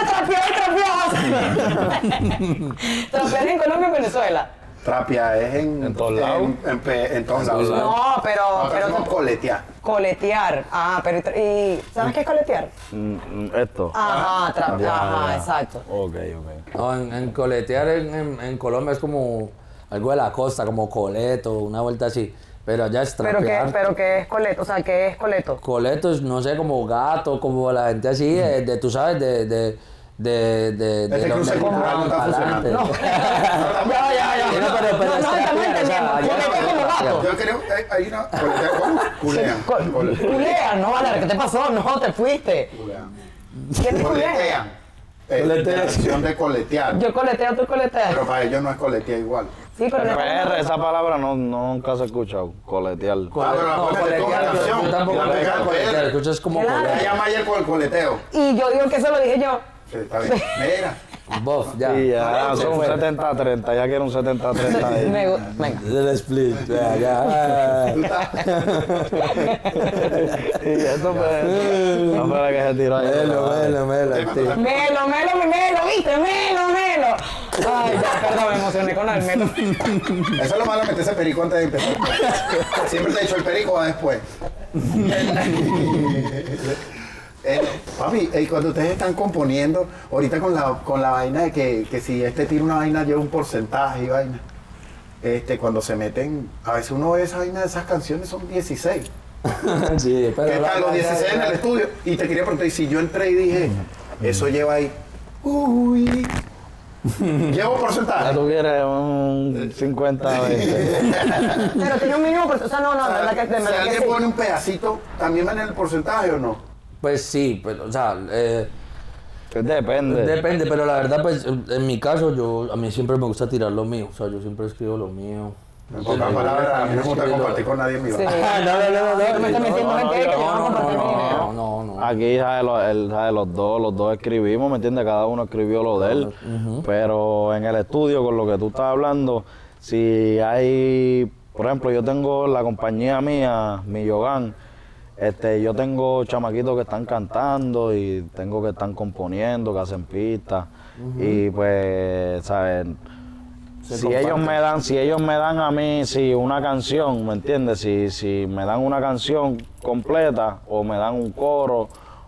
S4: trapeaba y trapeaba. Trapear en Colombia y Venezuela.
S3: Trapia es en...
S7: En todos lados.
S3: En, en, pe- en todos lados.
S4: No, pero,
S3: Pero
S4: pero
S3: no coletear.
S4: coletear. Ah, pero y ¿sabes qué es coletear?
S7: Mm, mm, Esto.
S4: Ajá, tra-
S7: Ya,
S4: ajá,
S7: ya.
S4: exacto.
S7: Ok, ok.
S6: No, en, en coletear en, en, en Colombia es como algo de la costa, como coleto, una vuelta así. Pero allá es
S4: Pero qué,
S6: trapear.
S4: pero qué es coleto, o sea, ¿qué es coleto?
S6: Coleto es, no sé, como gato, como la gente así, de, de, tú sabes, de... de de, de, de
S3: Este
S6: los
S3: cruce
S6: de-
S3: cultural no está
S6: pa'lante.
S3: funcionando.
S4: Ya, ya, ya.
S6: Sí, no, pero- pero
S4: no,
S6: es
S4: no, estamos
S6: trapear, o sea,
S4: entendiendo.
S6: allá
S4: Coleto es como gato.
S3: Yo creo que hay- hay una... coletea, ¿cómo? Culean.
S4: Co-
S3: Cole-
S4: Culea, no, vale, ¿qué te pasó? No, te fuiste.
S3: Culean.
S4: ¿Quién te culea?
S3: Coletean. eh, de
S6: Coletea.
S3: la acción de coletear.
S4: Yo coleteo, tú coleteas.
S3: Pero para ellos no es coletear igual.
S4: Sí, pero
S7: En
S4: no-
S7: P R esa palabra no, no nunca se ha escuchado, coletear.
S3: Ah, pero la
S6: No,
S3: pones de toda
S6: coletear, yo-
S3: canción,
S6: yo tampoco
S3: la
S6: le
S3: pega
S6: digo
S3: al
S6: coletear,
S3: P R.
S6: escuchas como
S4: Claro.
S6: coletear.
S3: Se llama ayer con el coleteo.
S4: Y yo digo que eso lo dije yo.
S3: Sí, está bien. Mira.
S6: Bof, ya.
S7: Y ya
S6: Se
S7: son
S6: fue.
S7: setenta treinta, ya quiero un setenta treinta ahí.
S4: Me gu- venga.
S6: El split, ya, ya.
S3: Tú estás-
S7: Y eso fue. No fuera que se tiró ahí.
S6: Melo, melo, melo, tío.
S4: Melo, melo, melo, ¿viste? Melo, melo. Ay, ya, perdón, me emocioné con el melo.
S3: Eso es lo malo de meterse perico antes de empezar. Siempre te he dicho el perico va después. Eh, papi, eh, cuando ustedes están componiendo, ahorita con la, con la vaina de que, que si este tira una vaina lleva un porcentaje y vaina, este, cuando se meten, a veces uno ve esa vaina de esas canciones, son dieciséis.
S6: Sí, pero.
S3: ¿Qué tal? Los dieciséis en el estudio. Y te quería preguntar, y si yo entré y dije, eso lleva ahí, uy, llevo
S7: Ya
S3: porcentaje.
S7: tú quieres un cincuenta veinte.
S4: Pero tiene un mínimo, pero, o sea, no, no,
S3: O
S4: de
S3: sea,
S4: verdad que, de
S3: si
S4: verdad que
S3: alguien
S4: sí.
S3: pone un pedacito, ¿también va en el porcentaje o no?
S6: Pues sí, pues, o sea, eh,
S7: Depende.
S6: depende, pero la verdad, pues en mi caso, yo a mí siempre me gusta tirar lo mío, o sea, yo siempre escribo lo mío.
S3: En pocas palabras, a mí no me gusta compartir con nadie en mi
S4: Sí.
S3: barrio.
S6: No, no, no, no,
S4: No me estás metiendo
S7: no,
S4: gente
S7: no,
S4: que yo no
S7: no,
S4: comparto
S7: no,
S4: mi dinero.
S6: No, no, no.
S7: Aquí ¿sabes? Los, el- ¿sabes? los dos, los dos escribimos, ¿me entiendes? Cada uno escribió lo de él. Pero en el estudio, con lo que tú estás hablando, si hay, por ejemplo, yo tengo la compañía mía, mi Yogan, este, yo tengo chamaquitos que están cantando y tengo que están componiendo, que hacen pistas. Y pues, ¿sabes?
S6: Se
S7: Si
S6: comparten.
S7: ellos me dan, si ellos me dan a mí si una canción, ¿me entiendes? Si, si me dan una canción completa o me dan un coro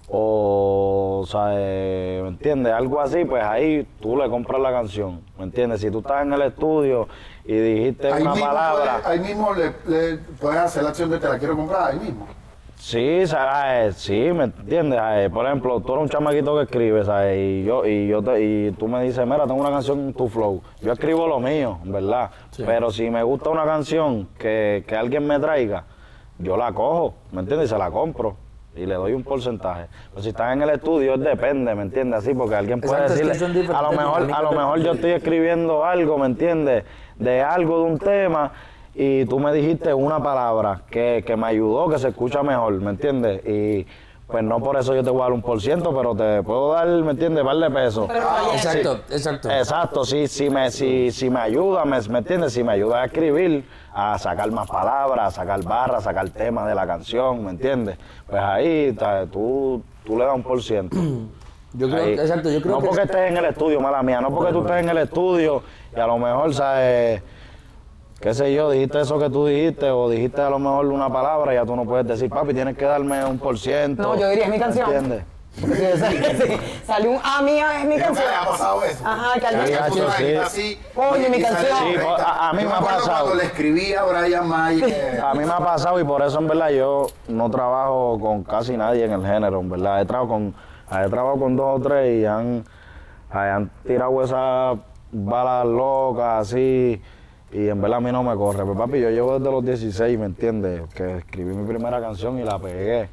S7: o, o sea, eh, ¿me entiendes? Algo así, pues ahí tú le compras la canción, ¿me entiendes? Si tú estás en el estudio y dijiste
S3: Ahí
S7: una
S3: mismo,
S7: palabra,
S3: puedes, ahí mismo le, le puedes hacer la acción de te la quiero comprar, ahí mismo.
S7: sí, ¿sabes? Sí, ¿me entiendes? ¿Sabes? Por ejemplo, tú eres un chamaquito que escribe, ¿sabes? Y yo, y yo te, y tú me dices, mira, tengo una canción en tu flow. Yo escribo lo mío, ¿verdad?
S6: Sí.
S7: Pero si me gusta una canción que, que alguien me traiga, yo la cojo, ¿me entiendes? Y se la compro. Y le doy un porcentaje. Pero si estás en el estudio, depende, ¿me entiendes? Así, porque alguien puede
S6: Exacto, es que
S7: decirle,
S6: son diferentes
S7: a lo mejor, a lo
S6: dinámicas
S7: mejor
S6: de-
S7: yo estoy escribiendo algo, ¿me entiendes? De algo, de un tema, y tú me dijiste una palabra que, que me ayudó, que se escucha mejor, ¿me entiendes? Y pues no por eso yo te voy a dar un por ciento, pero te puedo dar, ¿me entiendes? Par de pesos.
S6: Exacto, exacto.
S7: Exacto, sí, sí me, sí, sí me ayuda, me, ¿me entiendes? Si me ayuda a escribir, a sacar más palabras, a sacar barras, a sacar temas de la canción, ¿me entiendes? Pues ahí ta- tú, tú le das un por ciento.
S6: Yo creo,
S7: Ahí.
S6: exacto, yo creo
S7: no
S6: que
S7: porque estés en el estudio, mala mía, no porque tú estés en el estudio y a lo mejor, ¿sabes? Qué sé yo, dijiste eso que tú dijiste o dijiste a lo mejor una palabra y ya tú no puedes decir, papi, tienes que darme un por ciento.
S4: No, yo diría, es mi canción.
S7: ¿Entiendes?
S4: Porque si sale, si sale un A mía, es mi
S3: Nunca
S4: canción.
S3: le ha pasado eso.
S4: Ajá, que alguien
S7: Sí,
S3: Se puso
S7: sí,
S3: una
S7: sí.
S3: vainita así,
S4: Oye, mi
S3: y sale
S4: canción.
S7: Sí,
S3: correcta.
S7: a- a mí
S3: Yo
S7: me ha
S3: acuerdo
S7: pasado.
S3: cuando le escribí a Brian May, que-
S7: A mí me ha pasado y por eso en verdad yo no trabajo con casi nadie en el género, en verdad. He trabajado con, he trabajado con dos o tres y han, han tirado esas balas locas así y en verdad a mí no me corre. Pero papi, yo llevo desde los dieciséis, ¿me entiendes? Que escribí mi primera canción y la pegué.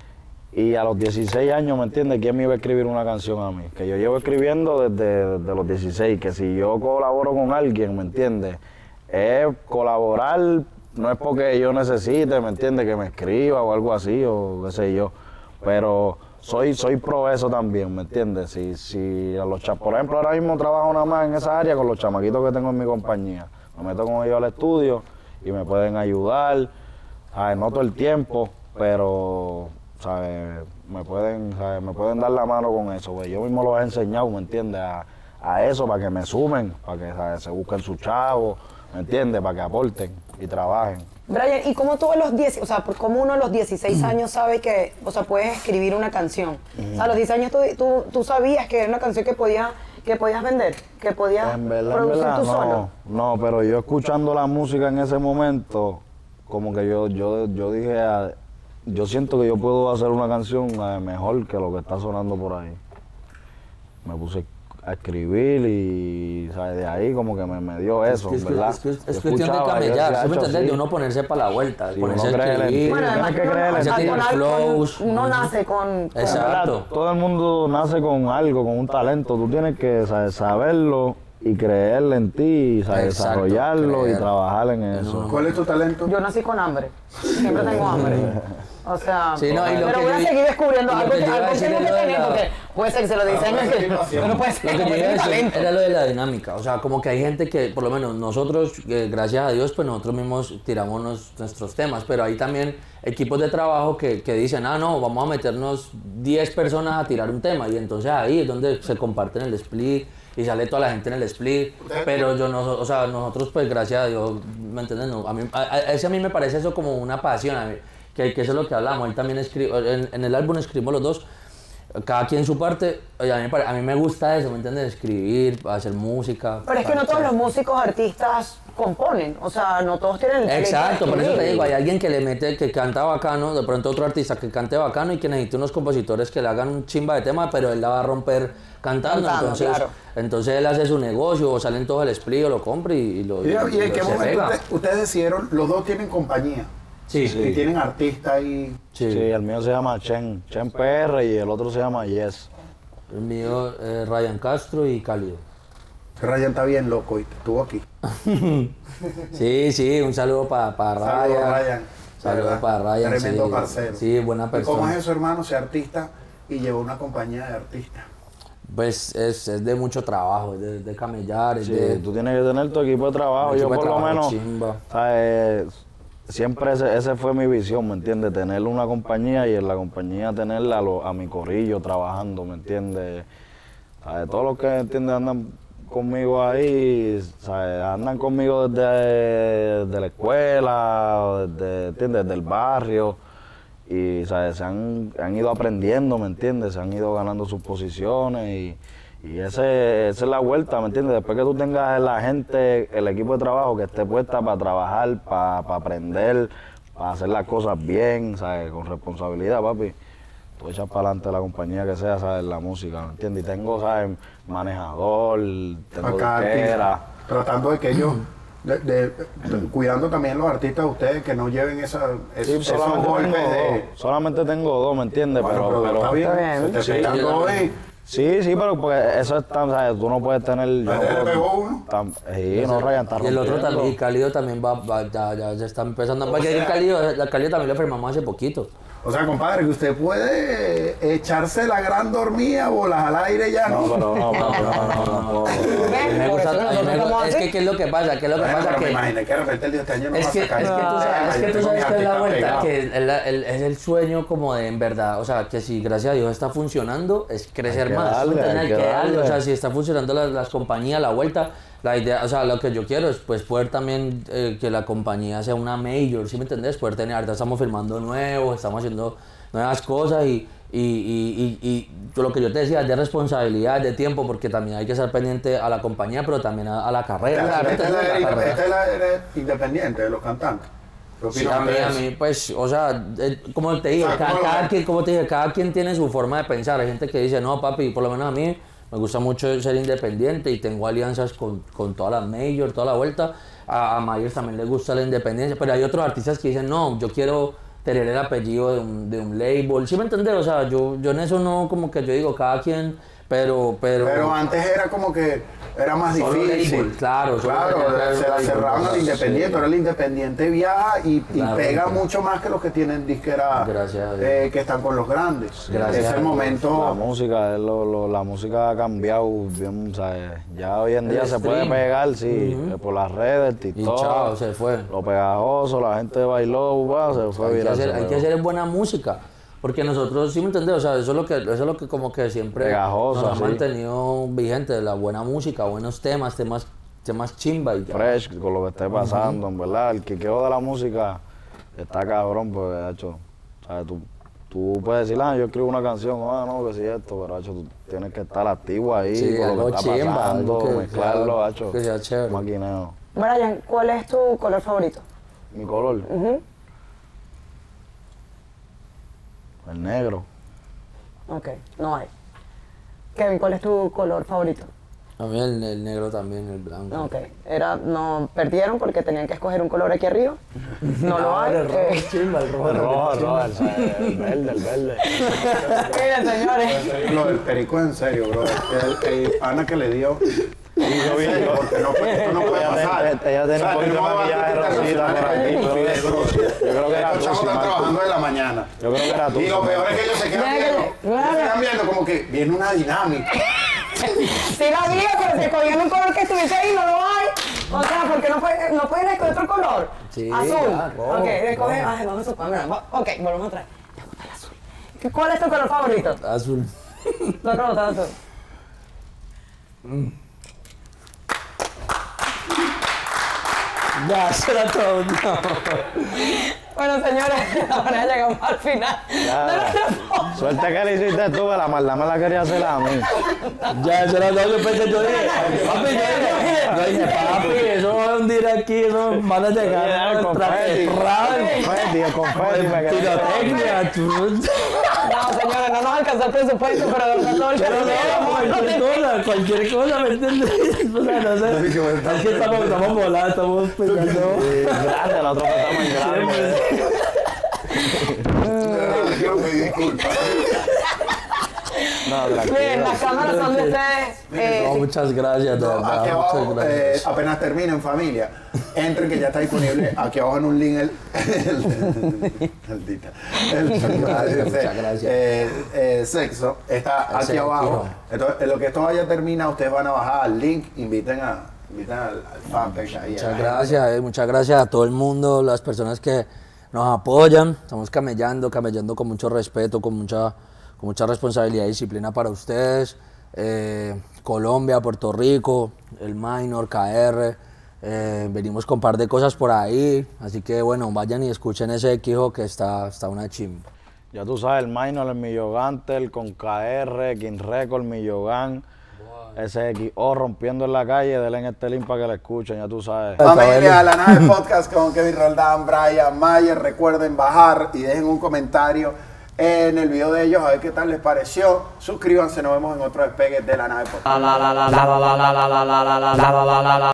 S7: Y a los dieciséis años, ¿me entiendes? ¿Quién me iba a escribir una canción a mí? Que yo llevo escribiendo desde, desde los dieciséis, que si yo colaboro con alguien, ¿me entiendes? Es colaborar, no es porque yo necesite, ¿me entiendes? Que me escriba o algo así, o qué sé yo. Pero soy, soy pro eso también, ¿me entiendes? Si, si a los cha- por ejemplo, ahora mismo trabajo nada más en esa área con los chamaquitos que tengo en mi compañía. Me meto con ellos al estudio y me pueden ayudar, ¿sabes? No todo el tiempo, pero ¿sabes? Me pueden, ¿sabes? Me pueden dar la mano con eso, pues yo mismo los he enseñado, ¿me entiendes? A, a eso, para que me sumen, para que, ¿sabes? Se busquen sus chavos, ¿me entiendes? Para que aporten y trabajen.
S4: Brian, ¿y cómo tú a los diez, o sea, por cómo uno a los dieciséis años sabe que, o sea, puedes escribir una canción? O sea, a los diez años tú, tú, tú sabías que era una canción que, podía, que podías vender, que podías
S7: En verdad, en
S4: producir
S7: verdad,
S4: tú
S7: no,
S4: solo.
S7: no, pero yo escuchando la música en ese momento, como que yo, yo, yo dije, ah, yo siento que yo puedo hacer una canción eh, mejor que lo que está sonando por ahí. Me puse a escribir y, ¿sabes? De ahí como que me, me dio eso,
S6: Es que- es que-
S7: ¿verdad?
S6: es que es
S7: Yo
S6: cuestión de
S7: escuchaba, yo
S6: camellar,
S7: decía,
S6: ¿sí me
S7: "Acho,
S6: entiendes?
S7: sí".
S6: De uno ponerse para la vuelta,
S7: Sí,
S6: ponerse
S7: uno
S6: a
S7: cree en
S6: escribir.
S7: ti.
S4: Bueno,
S7: Tienes
S4: además
S7: que
S4: uno,
S7: creer en
S4: al-
S7: ti.
S4: al-
S6: Tiene
S4: con al-
S6: flows.
S4: con- uno nace con... con-
S6: Exacto.
S7: Todo el mundo nace con algo, con un talento. Tú tienes que, ¿sabes? Saberlo y creerle en ti, ¿sabes?
S6: Exacto,
S7: Desarrollarlo
S6: creer.
S7: y trabajar en eso.
S3: ¿Cuál es tu talento?
S4: Yo nací con hambre. Siempre tengo hambre. O sea,
S6: Sí, no, y lo
S4: pero
S6: que
S4: voy a
S6: yo-
S4: seguir descubriendo
S6: y lo
S4: algo
S6: que
S4: que,
S6: yo iba a
S4: algo
S6: decir
S4: tengo
S6: es
S4: que
S6: lo de
S4: tener,
S6: la-
S4: porque puede ser que se lo dicen,
S3: Ah,
S4: es que,
S3: continuación.
S4: pero puede ser
S6: Lo
S4: que
S6: que
S4: no
S6: yo iba a
S4: tenga
S6: decir
S4: talento.
S6: era lo de la dinámica, o sea, como que hay gente que, por lo menos nosotros, eh, gracias a Dios, pues nosotros mismos tiramos nos- nuestros temas, pero hay también equipos de trabajo que, que dicen, ah, no, vamos a meternos diez personas a tirar un tema, y entonces ahí es donde se comparten el split, y sale toda la gente en el split, pero yo no, o sea, nosotros pues gracias a Dios, ¿me entiendes? No, a mí, a, a- ese a mí me parece eso como una pasión, a mí, que, que eso es lo que hablamos, él también escribe, en, en el álbum escribimos los dos, cada quien su parte, oye, a mí, me pare- a mí me gusta eso, ¿me entiendes? Escribir, hacer música.
S4: Pero es que no todos
S6: parchar.
S4: los músicos artistas componen, o sea, no todos tienen el talento de
S6: Exacto, por eso te
S4: escribir.
S6: digo, hay alguien que le mete, que canta bacano, de pronto otro artista que cante bacano y que necesite unos compositores que le hagan un chimba de tema, pero él la va a romper cantando,
S4: Cantando,
S6: entonces,
S4: claro. entonces
S6: él hace su negocio, o sale en todo el split, o lo compra y, y lo
S3: ¿Y,
S6: y,
S3: y en
S6: lo-
S3: qué
S6: se
S3: momento
S6: pega.
S3: usted- ustedes decidieron, los dos tienen compañía?
S6: Sí,
S3: Y tienen artistas y...
S6: sí.
S7: Sí, el mío se llama Chen, Chen P R y el otro se llama Yes.
S6: El mío, eh, Ryan Castro y Cálido.
S3: Ryan está bien loco y estuvo aquí.
S6: Sí, sí, un saludo para pa
S3: Saludos,
S6: Ryan.
S3: Ryan.
S6: Saludos
S3: ¿Verdad?
S6: para Ryan.
S3: Tremendo
S6: sí,
S3: parcero.
S6: Sí, buena
S3: ¿Y cómo
S6: persona.
S3: es eso, hermano, ser artista y llevar una compañía de artistas?
S6: Pues es, es de mucho trabajo, es de, de camellar, es
S7: Sí,
S6: de...
S7: tú tienes que tener tu equipo de trabajo.
S6: Un
S7: Yo
S6: equipo de
S7: por lo
S6: trabajo
S7: menos,
S6: chimba.
S7: ¿sabes? Siempre ese, ese fue mi visión, ¿me entiendes? Tener una compañía y en la compañía tenerla a, lo- a mi corillo trabajando, ¿me entiendes? ¿Sabes? Todos los que, ¿entiendes? Andan conmigo ahí, ¿sabes? Andan conmigo desde, desde la escuela, desde, ¿entiendes? Desde el barrio. Y, ¿sabes? Se han, han ido aprendiendo, ¿me entiendes? Se han ido ganando sus posiciones y, y ese, esa es la vuelta, ¿me entiendes? Después que tú tengas la gente, el equipo de trabajo que esté puesta para trabajar, para, para aprender, para hacer las cosas bien, ¿sabes? Con responsabilidad, papi. Tú echas para adelante la compañía que sea, ¿sabes? La música, ¿me entiendes? Y tengo, ¿sabes? Manejador, tengo
S3: Acá
S7: disquera.
S3: artistas, tratando de que ellos, de- de- de- cuidando también los artistas de ustedes que no lleven esa, es-
S7: Sí,
S3: esos
S7: solamente
S3: golpes
S7: tengo
S3: de...
S7: dos, solamente tengo dos, ¿me entiendes?
S3: Bueno,
S7: pero, pero,
S3: está bien,
S4: Está bien.
S3: se te
S6: Sí,
S3: pegan
S6: yo
S3: dos
S6: también.
S3: y-
S7: Sí, sí, pero porque eso es tan, ¿sabes? Tú no puedes tener... yo
S3: ¿A
S7: no
S3: usted le
S7: puedo-
S3: pegó uno?
S7: tan- sí, no, Ryan, está
S6: Y el otro
S7: rompiendo.
S6: también, y Cálido también va, va- ya, ya, ya está empezando. Porque el Cálido, la Cálido también lo firmamos hace poquito.
S3: O sea, compadre, que usted puede echarse la gran dormida, bolas al aire ya, ¿no?
S7: No, pero no, papi, no, no, no, no.
S6: A mí me
S4: Por
S6: gusta,
S4: eso
S6: a mí
S4: nosotros
S6: me
S4: estamos
S6: gusta- es
S4: así.
S6: que ¿qué es lo que pasa? ¿Qué es lo que
S3: Bueno,
S6: pasa?
S3: pero me
S6: Que
S3: imaginé que de repente el día de este año no
S6: es
S3: va a
S6: que,
S3: sacar
S6: es que
S3: esta
S6: tú sabes,
S3: tema,
S6: es
S3: yo
S6: que tú
S3: tengo
S6: sabes
S3: mis
S6: que es la
S3: artistas
S6: vuelta,
S3: pegados.
S6: que el- el- es el sueño como de en verdad, o sea, que si gracias a Dios está funcionando, es crecer
S7: Hay que
S6: más,
S7: darle,
S6: ¿entiendes?
S7: hay
S6: Hay
S7: que
S6: que darle, o
S7: darle.
S6: sea, si está funcionando las, las compañías, la vuelta, la idea, o sea, lo que yo quiero es pues poder también eh, que la compañía sea una major, ¿sí me entendés? Poder tener, ahorita estamos firmando nuevos, estamos haciendo nuevas cosas y, y, y, y, y lo que yo te decía, de responsabilidad, de tiempo, porque también hay que estar pendiente a la compañía, pero también a, a la carrera.
S3: Esta,
S6: ¿sí me
S3: esta es la,
S6: entendés? La
S3: esta
S6: carrera.
S3: es la era independiente de los cantantes. ¿Qué
S6: Sí,
S3: opinan
S6: a mí, a
S3: ustedes?
S6: mí, pues, o sea, eh, como te dije,
S3: O sea,
S6: cada,
S3: ¿cómo lo
S6: cada
S3: ven?
S6: quien, como te dije, cada quien tiene su forma de pensar. Hay gente que dice, no, papi, por lo menos a mí me gusta mucho ser independiente y tengo alianzas con, con todas las majors, toda la vuelta. A, a Myers también le gusta la independencia, pero hay otros artistas que dicen, no, yo quiero tener el apellido de un, de un label. ¿Sí me entendés? O sea, yo, yo en eso no, como que yo digo, cada quien, pero... Pero,
S3: Pero antes era como que era más
S6: Solo
S3: difícil.
S6: label, claro, solo
S3: claro,
S6: tenía
S3: se la
S6: label,
S3: cerraban al
S6: sí.
S3: independiente, ahora el independiente viaja y, y
S6: Claro,
S3: pega
S6: sí.
S3: mucho más que los que tienen disquera
S6: Gracias a Dios.
S3: eh, que están con los grandes.
S6: Gracias
S3: es
S6: a
S3: el
S6: Dios.
S3: momento.
S7: La música, es lo- lo- la música ha cambiado bien, ¿sabes? Ya hoy en
S6: El
S7: día se puede
S6: stream.
S7: pegar, sí, por las redes,
S6: Y
S7: TikTok,
S6: chao, se fue.
S7: lo pegajoso, la gente bailó, va, se fue
S6: Hay que,
S7: viral.
S6: hacer,
S7: se
S6: hay que
S7: pegó.
S6: hacer buena música. Porque nosotros, ¿sí me entendés? O sea, eso es lo que, eso es lo que como que siempre
S7: Pegajosa,
S6: nos ha
S7: sí.
S6: mantenido vigente, la buena música, buenos temas, temas, temas chimba y ya.
S7: Fresh con lo que esté pasando, en verdad. El quiqueo de la música está cabrón, porque, de hecho, ¿sabes? Tú, tú puedes decir, ah, yo escribo una canción, ah, no, que sí esto, pero, hecho, tú tienes que estar activo ahí
S6: Sí,
S7: con lo
S6: algo
S7: que está
S6: chimba,
S7: pasando,
S6: algo que
S7: mezclarlo,
S6: sea-
S7: hecho.
S6: que sea chévere.
S7: Maquineo.
S4: Brian, ¿cuál es tu color favorito?
S7: Mi color, el negro.
S4: Ok, no hay. Kevin, ¿cuál es tu color favorito?
S6: A mí el, el negro también, el blanco.
S4: Ok, era, no, perdieron porque tenían que escoger un color aquí arriba. No lo hay.
S6: el rojo,
S4: eh,
S6: chimba, el rojo.
S7: El rojo, el rojo, el, el verde, el verde.
S4: Miren, señores.
S3: Lo del perico es en serio, bro. El, el pana que le dio.
S7: Y yo vi, yo-
S3: Porque no, puede- esto no puede
S7: Ella
S3: pasar.
S7: tiene- ella tiene un poquito de
S3: tenemos
S7: maquillaje
S3: debates
S7: rosita por aquí,
S3: internacionales,
S7: bro.
S3: bro.
S7: Yo creo que era
S3: Estos
S7: tú,
S3: chavos
S7: sí,
S3: están
S7: Marco.
S3: trabajando de la mañana.
S7: Yo creo que era tú.
S3: Y lo peor es que ellos se quedan
S4: Claro,
S3: viendo.
S4: claro.
S3: Se quedan viendo como que viene una dinámica.
S4: Sí la había, pero si escogían un color que estuviese ahí, no lo hay. O sea, porque no, puede- no pueden escoger otro color.
S6: Sí,
S4: Azul.
S6: ya, rojo,
S4: ok, escoge.
S6: rojo.
S4: Ay, vamos a suponer. mira, Ok, volvemos otra vez. Me gusta el azul. ¿Qué- ¿Cuál es tu color favorito?
S6: Azul.
S4: No, no, no, azul.
S6: Ya, eso era todo. No.
S4: Bueno, señores, ahora llegamos al final.
S7: Ya.
S4: de nuestro podcast.
S7: Suerte que le hiciste tú, que la maldad me la quería hacer a mí.
S6: Ya, eso era todo. Yo pensé, yo dije, papi, yo dije, yo dije, papi, eso va a hundir aquí, eso van a llegar
S7: el
S6: a
S7: confeti.
S6: traer.
S7: Confeti, el confeti me quedé.
S6: Pirotecnia, tú.
S4: No, señores, no nos alcanzó el presupuesto, pero de verdad todo el que
S6: Pero no, cualquier cosa, cualquier cosa, ¿me entiendes? O sea, no sé. Es que estamos, estamos volados, estamos pensando.
S7: Grande, el otro está muy grande.
S3: Quiero pedir disculpas.
S7: No,
S4: Bien,
S7: tranquilo.
S4: las cámaras son de ustedes. eh,
S6: No,
S4: sí.
S6: muchas gracias, de
S3: No,
S6: verdad.
S3: aquí abajo,
S6: Muchas
S3: eh,
S6: gracias.
S3: apenas terminen familia, entren que ya está disponible aquí abajo en un link el, el, maldita, el,
S6: Muchas gracias.
S3: eh, eh, sexo está aquí
S6: Ese
S3: abajo.
S6: tiro.
S3: Entonces, en lo que esto vaya a terminar, ustedes van a bajar al link, inviten a inviten al, al fanpage ahí. a
S6: Muchas
S3: la gente.
S6: gracias, eh, muchas gracias a todo el mundo, las personas que nos apoyan. Estamos camellando, camellando con mucho respeto, con mucha, con mucha responsabilidad y disciplina para ustedes. Eh, Colombia, Puerto Rico, el Minor, K R. eh, venimos con un par de cosas por ahí. Así que bueno, vayan y escuchen ese Quijo que está, está una chimba.
S7: Ya tú sabes, el minor, el Millogantel, con K R, King Record, Millogan. Ese X O rompiendo en la calle, denle en este link para que lo escuchen, ya tú sabes.
S3: Familia, la nave podcast con Kevin Roldán, Brian Mayer. Recuerden bajar y dejen un comentario en el video de ellos a ver qué tal les pareció. Suscríbanse, nos vemos en otro despegue de la nave podcast.